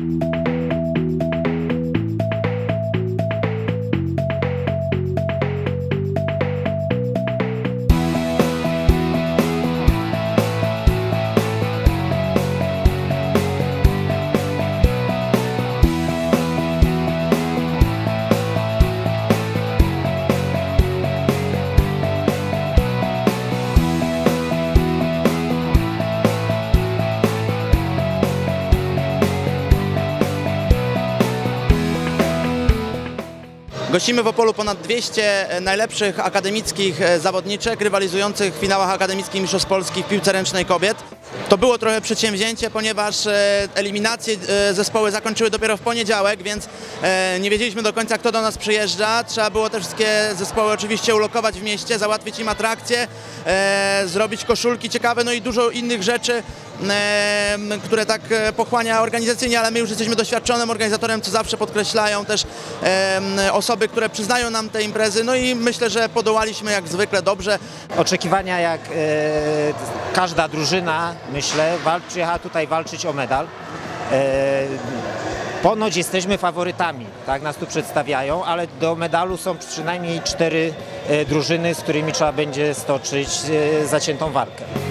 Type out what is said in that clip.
Gościmy w Opolu ponad 200 najlepszych akademickich zawodniczek rywalizujących w finałach akademickich Mistrzostw Polski w piłce ręcznej kobiet. To było trochę przedsięwzięcie, ponieważ eliminacje zespoły zakończyły dopiero w poniedziałek, więc nie wiedzieliśmy do końca, kto do nas przyjeżdża. Trzeba było te wszystkie zespoły oczywiście ulokować w mieście, załatwić im atrakcje, zrobić koszulki ciekawe, no i dużo innych rzeczy, które tak pochłania organizacyjnie, ale my już jesteśmy doświadczonym organizatorem, co zawsze podkreślają też osoby, które przyznają nam te imprezy, no i myślę, że podołaliśmy jak zwykle dobrze. Oczekiwania jak każda drużyna, myślę, przyjechała tutaj walczyć o medal. Ponoć jesteśmy faworytami, tak nas tu przedstawiają, ale do medalu są przynajmniej 4 drużyny, z którymi trzeba będzie stoczyć zaciętą walkę.